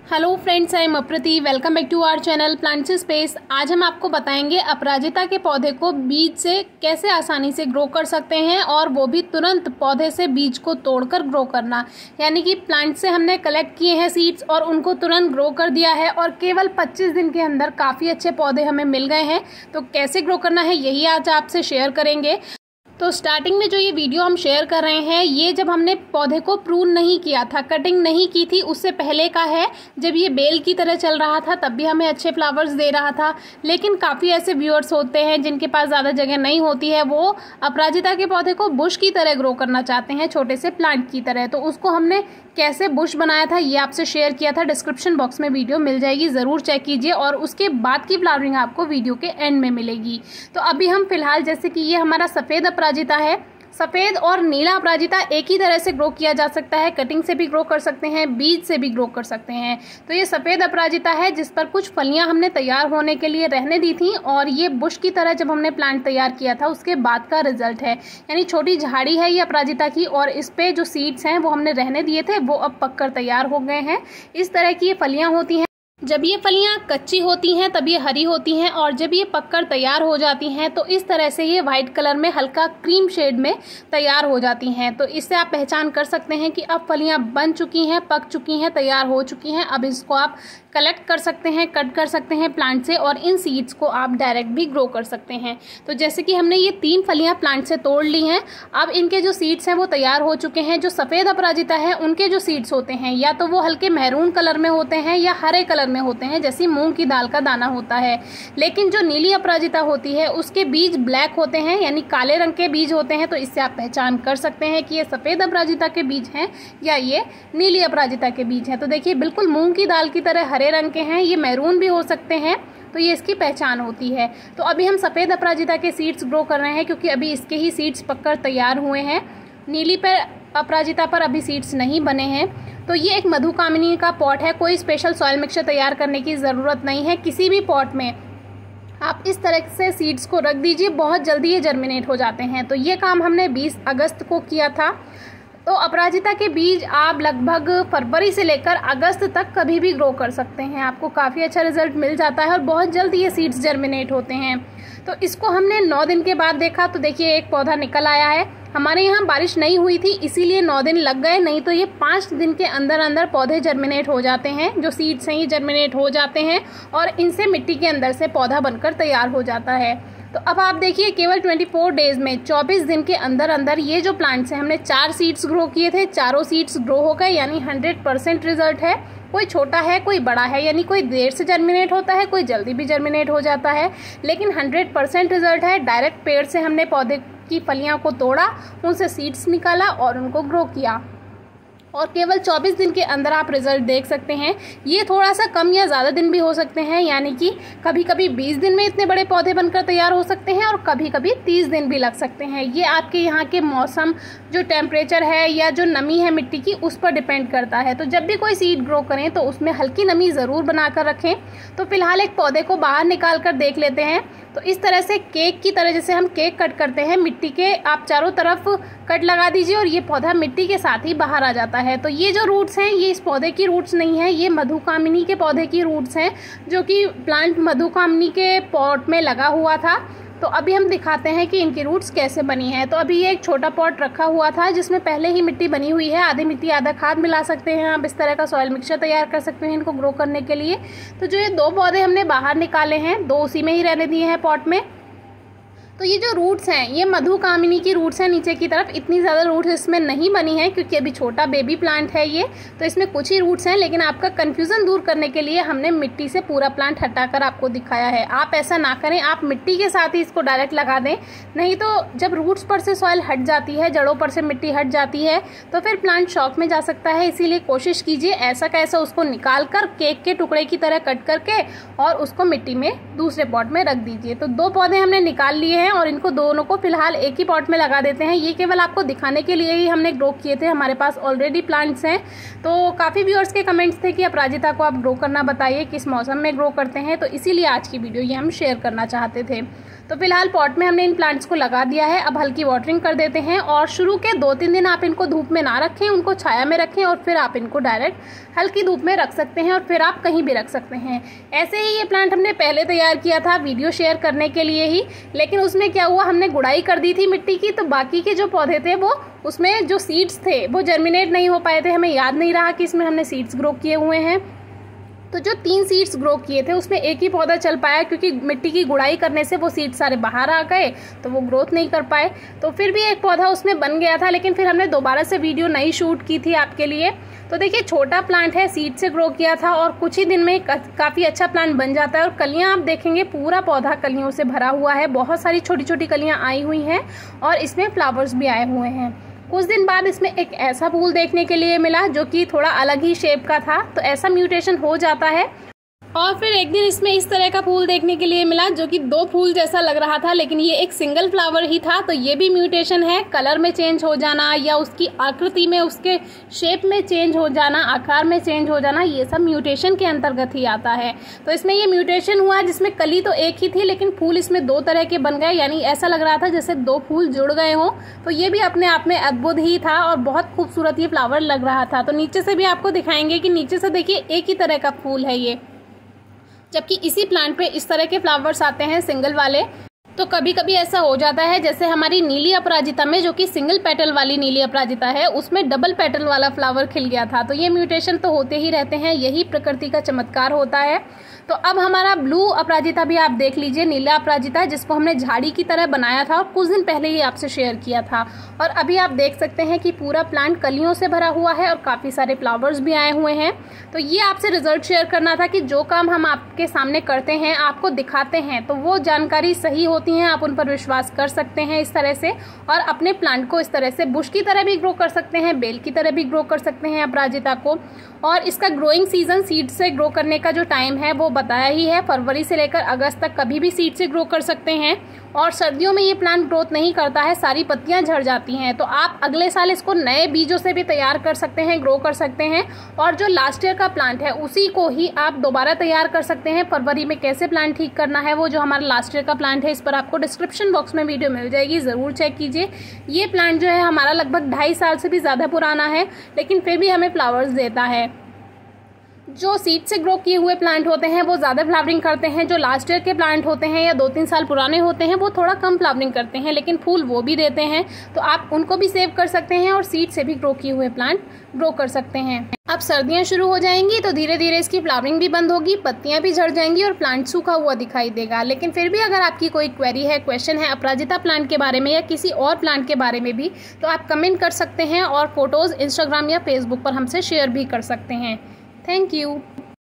Hello friends, I am Aprati. Welcome back to our channel plants space. आज हम आपको बताएंगे अपराजिता के पौधे को बीज से कैसे आसानी से ग्रो कर सकते हैं, और वो भी तुरंत पौधे से बीज को तोड़कर ग्रो करना। यानी कि प्लांट से हमने कलेक्ट किए हैं सीड्स और उनको तुरंत ग्रो कर दिया है, और केवल 25 दिन के अंदर काफ़ी अच्छे पौधे हमें मिल गए हैं। तो कैसे ग्रो करना है यही आज आपसे शेयर करेंगे। तो स्टार्टिंग में जो ये वीडियो हम शेयर कर रहे हैं, ये जब हमने पौधे को प्रून नहीं किया था, कटिंग नहीं की थी, उससे पहले का है। जब ये बेल की तरह चल रहा था तब भी हमें अच्छे फ्लावर्स दे रहा था। लेकिन काफ़ी ऐसे व्यूअर्स होते हैं जिनके पास ज़्यादा जगह नहीं होती है, वो अपराजिता के पौधे को बुश की तरह ग्रो करना चाहते हैं, छोटे से प्लांट की तरह। तो उसको हमने कैसे बुश बनाया था ये आपसे शेयर किया था। डिस्क्रिप्शन बॉक्स में वीडियो मिल जाएगी, ज़रूर चेक कीजिए, और उसके बाद की फ्लावरिंग आपको वीडियो के एंड में मिलेगी। तो अभी हम फिलहाल, जैसे कि ये हमारा सफ़ेद अपराजिता है, सफ़ेद और नीला अपराजिता एक ही तरह से ग्रो किया जा सकता है। कटिंग से भी ग्रो कर सकते हैं, बीज से भी ग्रो कर सकते हैं। तो ये सफ़ेद अपराजिता है जिस पर कुछ फलियां हमने तैयार होने के लिए रहने दी थी, और ये बुश की तरह जब हमने प्लांट तैयार किया था उसके बाद का रिजल्ट है। यानी छोटी झाड़ी है ये अपराजिता की, और इस पे जो सीड्स हैं वो हमने रहने दिए थे, वो अब पककर तैयार हो गए हैं। इस तरह की ये फलियाँ होती हैं। जब ये फलियां कच्ची होती हैं तब ये हरी होती हैं, और जब ये पककर तैयार हो जाती हैं तो इस तरह से ये वाइट कलर में हल्का क्रीम शेड में तैयार हो जाती हैं। तो इससे आप पहचान कर सकते हैं कि अब फलियां बन चुकी हैं, पक चुकी हैं, तैयार हो चुकी हैं। अब इसको आप कलेक्ट कर सकते हैं, कट कर सकते हैं प्लांट से, और इन सीड्स को आप डायरेक्ट भी ग्रो कर सकते हैं। तो जैसे कि हमने ये 3 फलियां प्लांट से तोड़ ली हैं, अब इनके जो सीड्स हैं वो तैयार हो चुके हैं। जो सफ़ेद अपराजिता है उनके जो सीड्स होते हैं या तो वो हल्के मैरून कलर में होते हैं या हरे कलर में होते हैं, जैसे मूंग की दाल का दाना होता है। लेकिन जो नीली अपराजिता होती है उसके बीज ब्लैक होते हैं, यानी काले रंग के बीज होते हैं। तो इससे आप पहचान कर सकते हैं कि ये सफ़ेद अपराजिता के बीज हैं या ये नीली अपराजिता के बीज हैं। तो देखिए, बिल्कुल मूंग की दाल की तरह हरे रंग के हैं, ये मैरून भी हो सकते हैं। तो ये इसकी पहचान होती है। तो अभी हम सफ़ेद अपराजिता के सीड्स ग्रो कर रहे हैं, क्योंकि अभी इसके ही सीड्स पककर तैयार हुए हैं। नीली पर अपराजिता पर अभी सीड्स नहीं बने हैं। तो ये एक मधुकामिनी का पॉट है, कोई स्पेशल सॉइल मिक्सचर तैयार करने की ज़रूरत नहीं है। किसी भी पॉट में आप इस तरह से सीड्स को रख दीजिए, बहुत जल्दी ये जर्मिनेट हो जाते हैं। तो ये काम हमने 20 अगस्त को किया था। तो अपराजिता के बीज आप लगभग फरवरी से लेकर अगस्त तक कभी भी ग्रो कर सकते हैं, आपको काफ़ी अच्छा रिजल्ट मिल जाता है और बहुत जल्द ये सीड्स जर्मिनेट होते हैं। तो इसको हमने 9 दिन के बाद देखा, तो देखिए एक पौधा निकल आया है। हमारे यहाँ बारिश नहीं हुई थी इसीलिए 9 दिन लग गए, नहीं तो ये 5 दिन के अंदर अंदर पौधे जर्मिनेट हो जाते हैं। जो सीड्स हैं ये जर्मिनेट हो जाते हैं और इनसे मिट्टी के अंदर से पौधा बनकर तैयार हो जाता है। तो अब आप देखिए, केवल 24 डेज में, 24 दिन के अंदर अंदर ये जो प्लांट्स हैं, हमने 4 सीड्स ग्रो किए थे, चारों सीड्स ग्रो हो गए। यानी 100% रिजल्ट है। कोई छोटा है, कोई बड़ा है, यानी कोई देर से जर्मिनेट होता है, कोई जल्दी भी जर्मिनेट हो जाता है, लेकिन 100% रिजल्ट है। डायरेक्ट पेड़ से हमने पौधे की फलियां को तोड़ा, उनसे सीड्स निकाला और उनको ग्रो किया, और केवल 24 दिन के अंदर आप रिजल्ट देख सकते हैं। ये थोड़ा सा कम या ज़्यादा दिन भी हो सकते हैं, यानी कि कभी कभी 20 दिन में इतने बड़े पौधे बनकर तैयार हो सकते हैं, और कभी कभी 30 दिन भी लग सकते हैं। ये आपके यहाँ के मौसम, जो टेम्परेचर है या जो नमी है मिट्टी की, उस पर डिपेंड करता है। तो जब भी कोई सीड ग्रो करें तो उसमें हल्की नमी ज़रूर बना कर रखें। तो फिलहाल एक पौधे को बाहर निकाल कर देख लेते हैं। तो इस तरह से केक की तरह, जैसे हम केक कट करते हैं, मिट्टी के आप चारों तरफ कट लगा दीजिए और ये पौधा मिट्टी के साथ ही बाहर आ जाता है। तो ये जो रूट्स हैं ये इस पौधे की रूट्स नहीं है, ये मधुकामिनी के पौधे की रूट्स हैं, जो कि प्लांट मधुकामिनी के पॉट में लगा हुआ था। तो अभी हम दिखाते हैं कि इनकी रूट्स कैसे बनी है। तो अभी ये एक छोटा पॉट रखा हुआ था जिसमें पहले ही मिट्टी बनी हुई है, आधी मिट्टी आधा खाद मिला सकते हैं आप। इस तरह का सॉइल मिक्सचर तैयार कर सकते हैं इनको ग्रो करने के लिए। तो जो ये 2 पौधे हमने बाहर निकाले हैं, 2 उसी में ही रहने दिए हैं पॉट में। तो ये जो रूट्स हैं ये मधुकामिनी की रूट्स हैं नीचे की तरफ। इतनी ज़्यादा रूट्स इसमें नहीं बनी है क्योंकि अभी छोटा बेबी प्लांट है ये, तो इसमें कुछ ही रूट्स हैं। लेकिन आपका कन्फ्यूज़न दूर करने के लिए हमने मिट्टी से पूरा प्लांट हटाकर आपको दिखाया है। आप ऐसा ना करें, आप मिट्टी के साथ ही इसको डायरेक्ट लगा दें, नहीं तो जब रूट्स पर से सॉइल हट जाती है, जड़ों पर से मिट्टी हट जाती है, तो फिर प्लांट शॉक में जा सकता है। इसीलिए कोशिश कीजिए ऐसा कैसा उसको निकाल कर केक के टुकड़े की तरह कट करके और उसको मिट्टी में दूसरे पॉट में रख दीजिए। तो 2 पौधे हमने निकाल लिए हैं और इनको दोनों को फिलहाल एक ही पॉट में लगा देते हैं। ये केवल आपको दिखाने के लिए ही हमने ग्रो किए थे, हमारे पास ऑलरेडी प्लांट्स हैं। तो काफ़ी व्यूअर्स के कमेंट्स थे कि अपराजिता को आप ग्रो करना बताइए, किस मौसम में ग्रो करते हैं, तो इसीलिए आज की वीडियो ये हम शेयर करना चाहते थे। तो फिलहाल पॉट में हमने इन प्लांट्स को लगा दिया है। अब हल्की वाटरिंग कर देते हैं और शुरू के 2-3 दिन आप इनको धूप में ना रखें, उनको छाया में रखें और फिर आप इनको डायरेक्ट हल्की धूप में रख सकते हैं और फिर आप कहीं भी रख सकते हैं। ऐसे ही ये प्लांट हमने पहले तैयार किया था वीडियो शेयर करने के लिए ही, लेकिन उसमें क्या हुआ, हमने गुड़ाई कर दी थी मिट्टी की, तो बाकी के जो पौधे थे वो उसमें जो सीड्स थे वो जर्मिनेट नहीं हो पाए थे। हमें याद नहीं रहा कि इसमें हमने सीड्स ग्रो किए हुए हैं। तो जो 3 सीड्स ग्रो किए थे उसमें एक ही पौधा चल पाया, क्योंकि मिट्टी की गुड़ाई करने से वो सीड्स सारे बाहर आ गए तो वो ग्रोथ नहीं कर पाए। तो फिर भी एक पौधा उसमें बन गया था, लेकिन फिर हमने दोबारा से वीडियो नई शूट की थी आपके लिए। तो देखिए छोटा प्लांट है, सीड से ग्रो किया था और कुछ ही दिन में काफ़ी अच्छा प्लांट बन जाता है। और कलियाँ आप देखेंगे पूरा पौधा कलियों से भरा हुआ है, बहुत सारी छोटी छोटी कलियाँ आई हुई हैं और इसमें फ्लावर्स भी आए हुए हैं। कुछ दिन बाद इसमें एक ऐसा फूल देखने के लिए मिला जो कि थोड़ा अलग ही शेप का था, तो ऐसा म्यूटेशन हो जाता है। और फिर एक दिन इसमें इस तरह का फूल देखने के लिए मिला जो कि 2 फूल जैसा लग रहा था, लेकिन ये एक सिंगल फ्लावर ही था। तो ये भी म्यूटेशन है, कलर में चेंज हो जाना या उसकी आकृति में, उसके शेप में चेंज हो जाना, आकार में चेंज हो जाना, ये सब म्यूटेशन के अंतर्गत ही आता है। तो इसमें ये म्यूटेशन हुआ जिसमें कली तो एक ही थी लेकिन फूल इसमें 2 तरह के बन गए, यानी ऐसा लग रहा था जैसे 2 फूल जुड़ गए हों। तो ये भी अपने आप में अद्भुत ही था और बहुत खूबसूरत ये फ्लावर लग रहा था। तो नीचे से भी आपको दिखाएंगे कि नीचे से देखिए एक ही तरह का फूल है ये, जबकि इसी प्लांट पे इस तरह के फ्लावर्स आते हैं सिंगल वाले। तो कभी कभी ऐसा हो जाता है, जैसे हमारी नीली अपराजिता में जो कि सिंगल पेटल वाली नीली अपराजिता है उसमें डबल पेटल वाला फ्लावर खिल गया था। तो ये म्यूटेशन तो होते ही रहते हैं, यही प्रकृति का चमत्कार होता है। तो अब हमारा ब्लू अपराजिता भी आप देख लीजिए, नीला अपराजिता जिसको हमने झाड़ी की तरह बनाया था और कुछ दिन पहले ही आपसे शेयर किया था। और अभी आप देख सकते हैं कि पूरा प्लांट कलियों से भरा हुआ है और काफ़ी सारे फ्लावर्स भी आए हुए हैं। तो ये आपसे रिजल्ट शेयर करना था कि जो काम हम आपके सामने करते हैं, आपको दिखाते हैं, तो वो जानकारी सही होती है, आप उन पर विश्वास कर सकते हैं इस तरह से और अपने प्लांट को इस तरह से बुश की तरह भी ग्रो कर सकते हैं, बेल की तरह भी ग्रो कर सकते हैं अपराजिता को। और इसका ग्रोइंग सीजन सीड से ग्रो करने का जो टाइम है वो बताया ही है, फरवरी से लेकर अगस्त तक कभी भी सीड से ग्रो कर सकते हैं। और सर्दियों में ये प्लांट ग्रोथ नहीं करता है, सारी पत्तियां झड़ जाती हैं। तो आप अगले साल इसको नए बीजों से भी तैयार कर सकते हैं, ग्रो कर सकते हैं। और जो लास्ट ईयर का प्लांट है उसी को ही आप दोबारा तैयार कर सकते हैं। फरवरी में कैसे प्लांट ठीक करना है, वो जो हमारा लास्ट ईयर का प्लांट है, इस पर आपको डिस्क्रिप्शन बॉक्स में वीडियो मिल जाएगी, ज़रूर चेक कीजिए। ये प्लांट जो है हमारा लगभग 2.5 साल से भी ज़्यादा पुराना है, लेकिन फिर भी हमें फ्लावर्स देता है। जो सीड से ग्रो किए हुए प्लांट होते हैं वो ज़्यादा फ्लावरिंग करते हैं, जो लास्ट ईयर के प्लांट होते हैं या 2-3 साल पुराने होते हैं वो थोड़ा कम फ्लावरिंग करते हैं, लेकिन फूल वो भी देते हैं। तो आप उनको भी सेव कर सकते हैं और सीड से भी ग्रो किए हुए प्लांट ग्रो कर सकते हैं। अब सर्दियां शुरू हो जाएंगी तो धीरे धीरे इसकी फ्लावरिंग भी बंद होगी, पत्तियां भी झड़ जाएंगी और प्लांट सूखा हुआ दिखाई देगा। लेकिन फिर भी अगर आपकी कोई क्वेरी है, क्वेश्चन है अपराजिता प्लांट के बारे में या किसी और प्लांट के बारे में भी, तो आप कमेंट कर सकते हैं और फोटोज़ इंस्टाग्राम या फेसबुक पर हमसे शेयर भी कर सकते हैं। Thank you.